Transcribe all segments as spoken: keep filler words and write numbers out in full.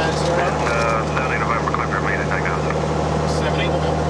nine zero. Uh, seventy November, Clipper, made it, take off. seventy November.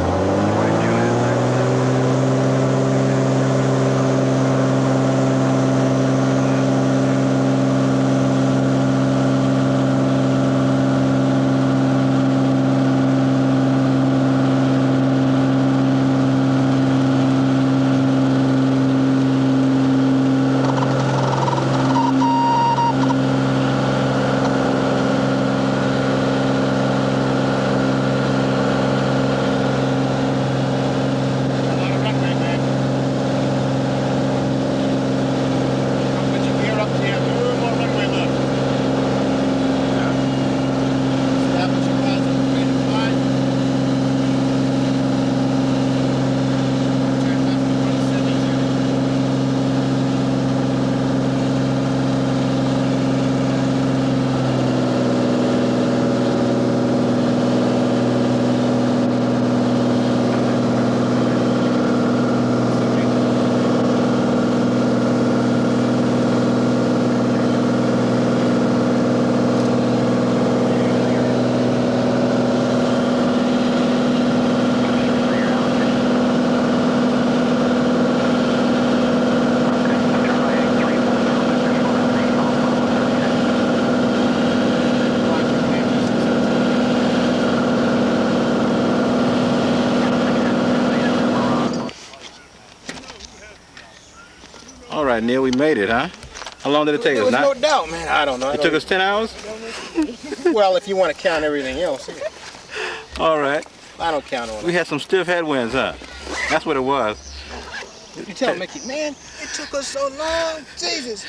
All right, Neil, we made it, huh? How long did it take There us? was Not? no doubt, man. I don't know. I It don't took us ten hours? Well, if you want to count everything else. All right. I don't count on We it. had some stiff headwinds, huh? That's what it was. You tell Mickey, man, it took us so long. Jesus.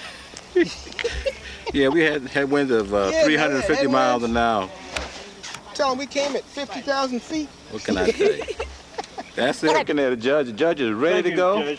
Yeah, we had headwinds of uh, Yeah, three hundred fifty man, miles headwinds. an hour. Tell him we came at fifty thousand feet. What can I tell you? That's it. Looking at the judge. The judge is ready to go.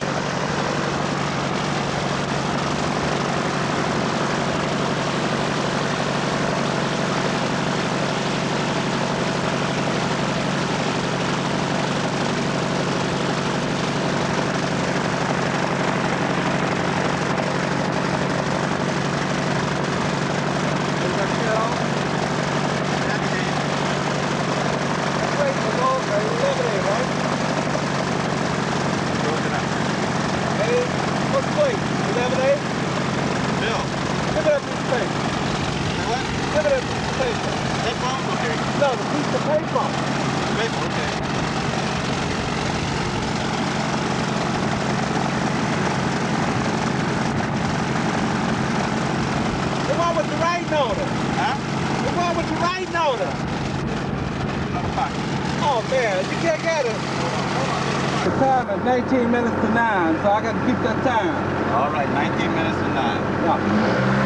The time is nineteen minutes to nine, so I got to keep that time. All right, nineteen minutes to nine. Yeah.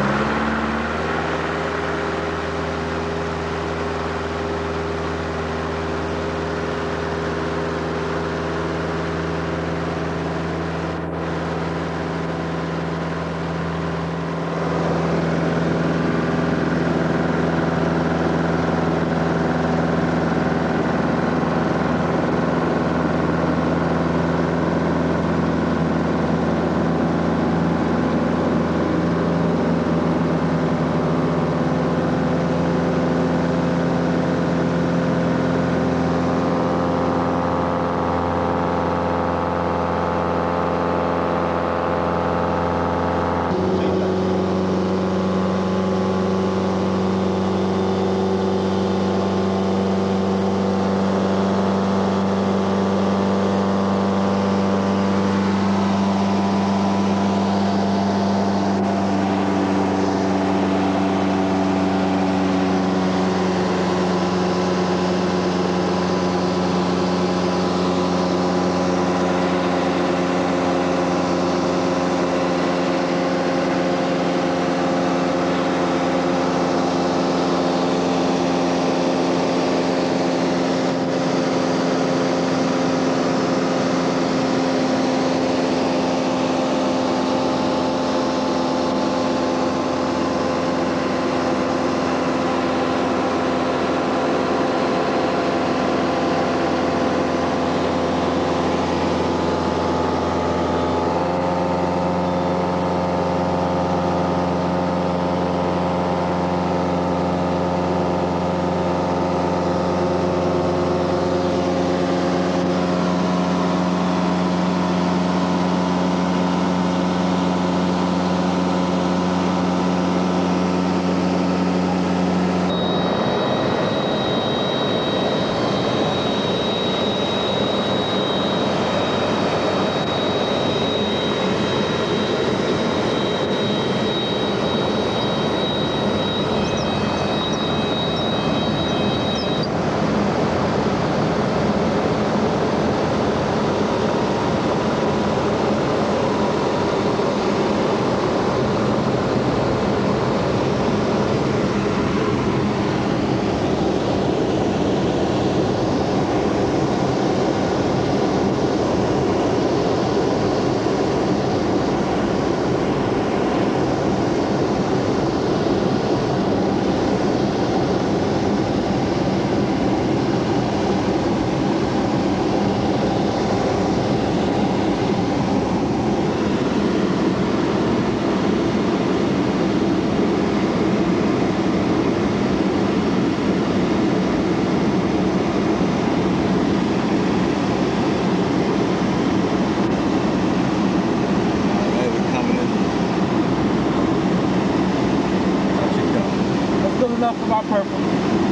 enough for my purpose.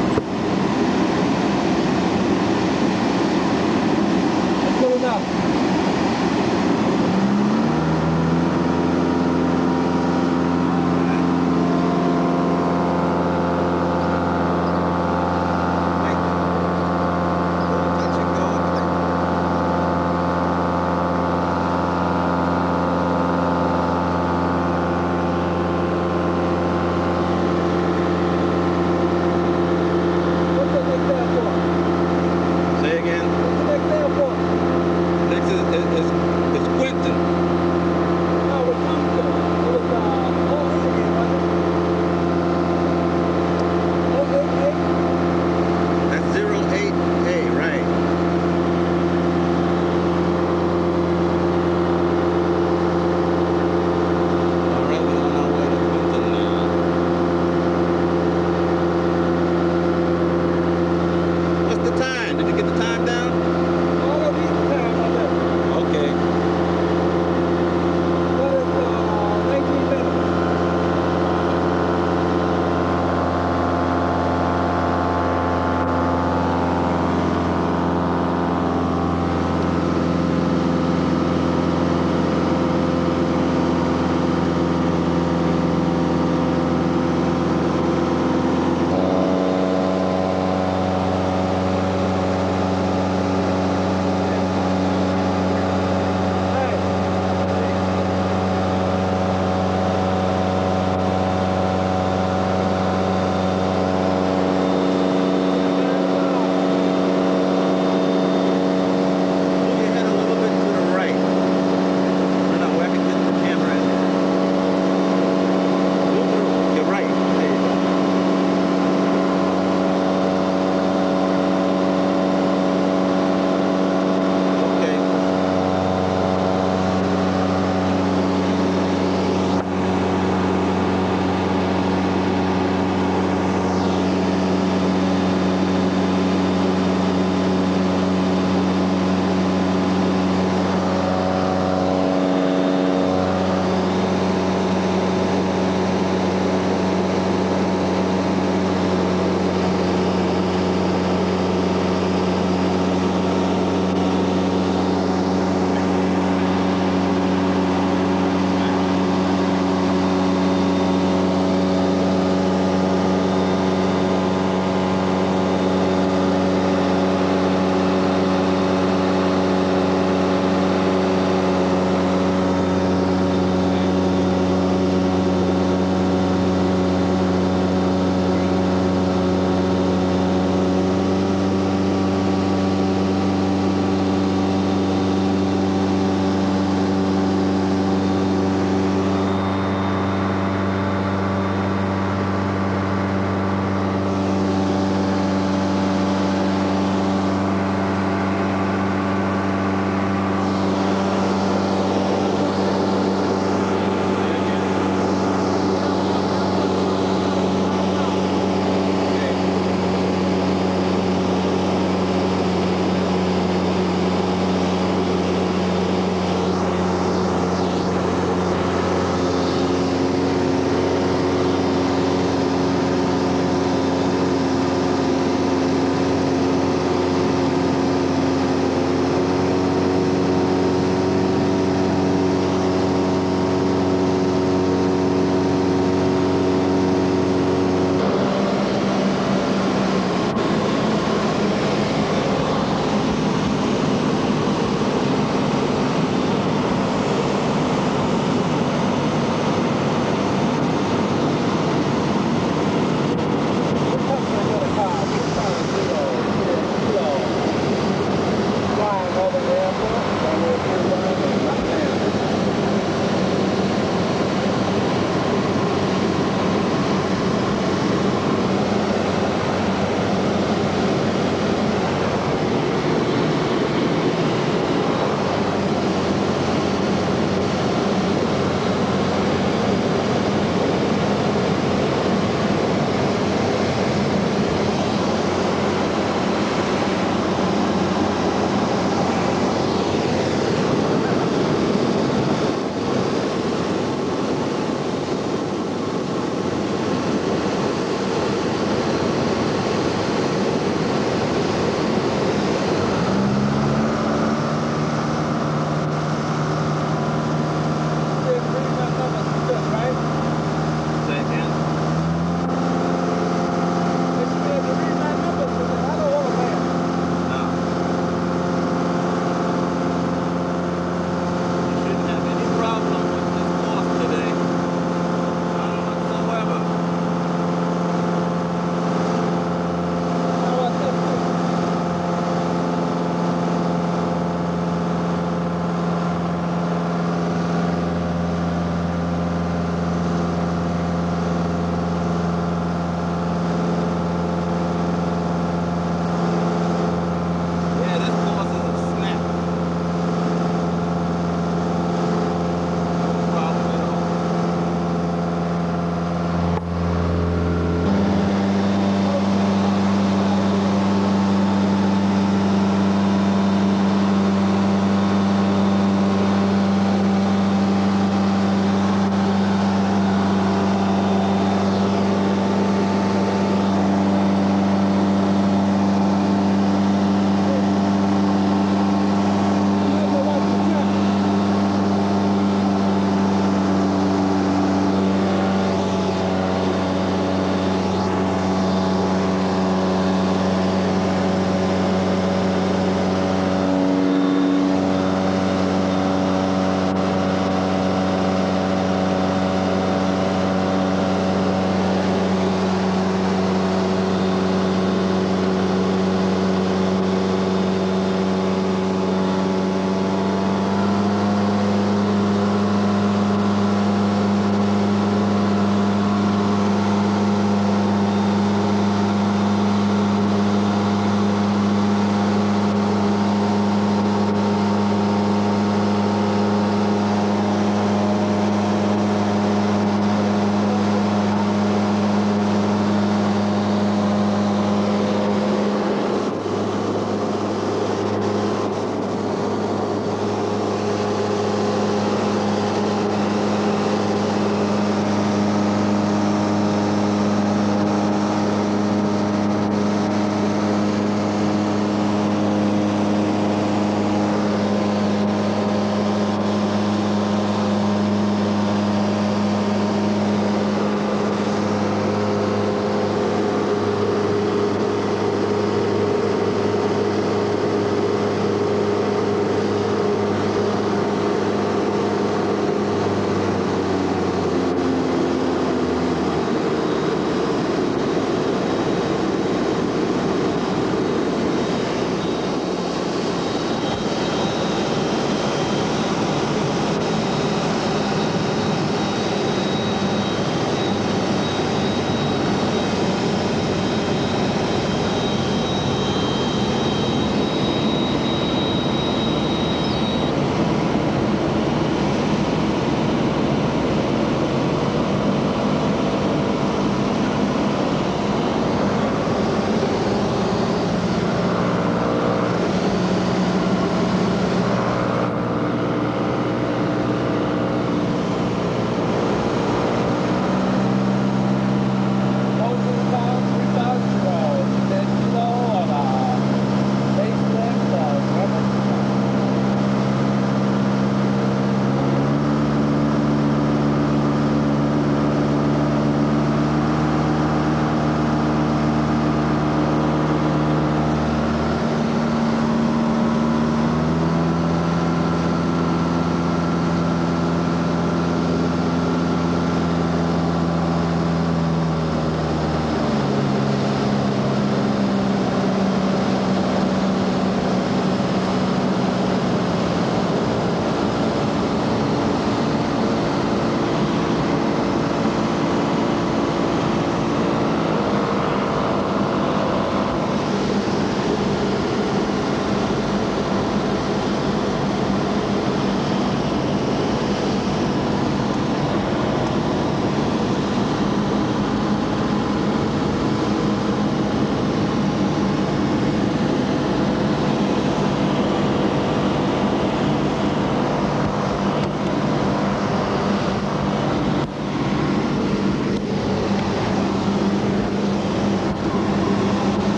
That's good enough.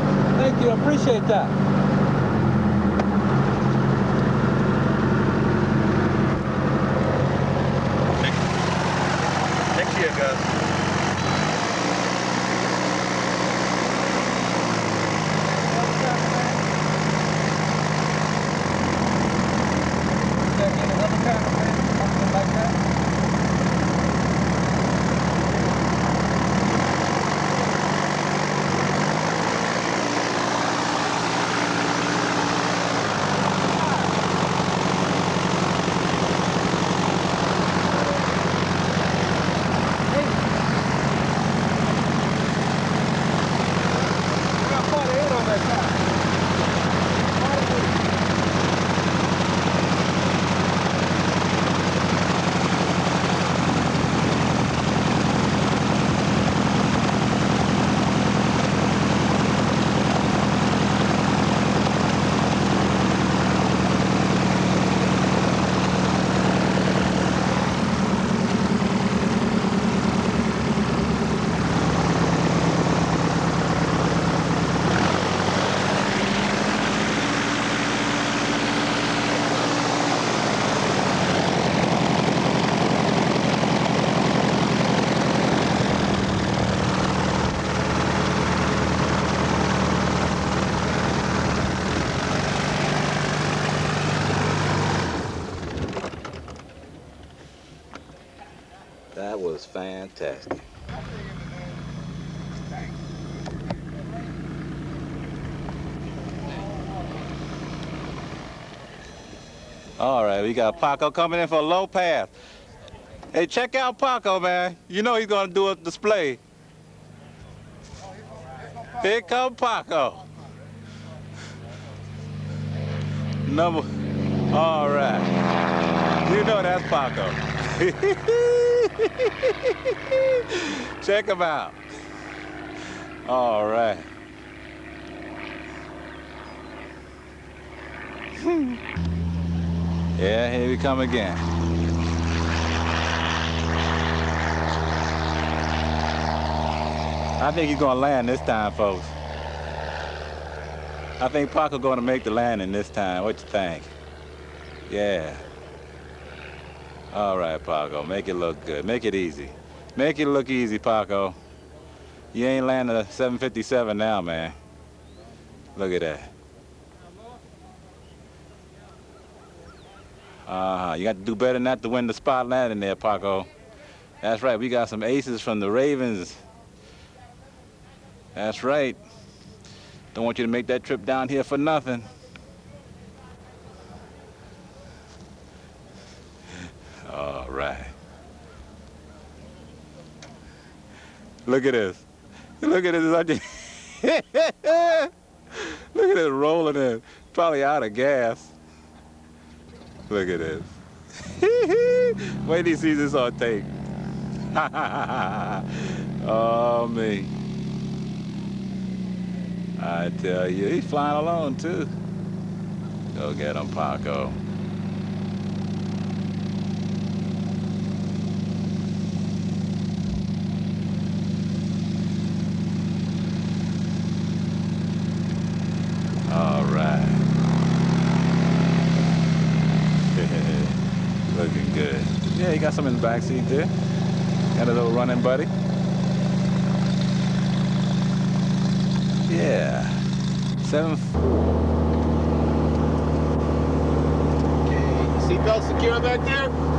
Thank you, appreciate that. Next year, Gus. That was fantastic. All right, we got Paco coming in for a low pass. Hey, check out Paco, man. You know he's gonna do a display. Here come Paco. Number, all right. You know that's Paco. Check him out. All right. Yeah, here we come again. I think he's gonna land this time, folks. I think Paco's gonna make the landing this time. What you think? Yeah. All right, Paco, make it look good. Make it easy. Make it look easy, Paco. You ain't landing a seven fifty-seven now, man. Look at that. Uh-huh. You got to do better than that to win the spot landing there, Paco. That's right. We got some aces from the Ravens. That's right. Don't want you to make that trip down here for nothing. All right. Look at this. Look at this. Look at this rolling in. Probably out of gas. Look at this. Wait till he sees this on tape. Oh, me. I tell you, he's flying alone, too. Go get him, Paco. All right. Looking good. Yeah, he got some in the back seat there. Got a little running buddy. Yeah. Seven. Okay, seatbelt secure back there?